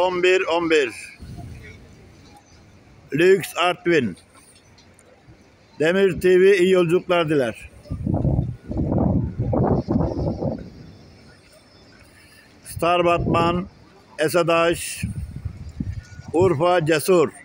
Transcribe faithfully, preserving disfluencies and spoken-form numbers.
on bir on bir. Lüks Artvin. Demir T V iyi yolculuklar diler. Star Batman, Esadaş, Urfa Cesur.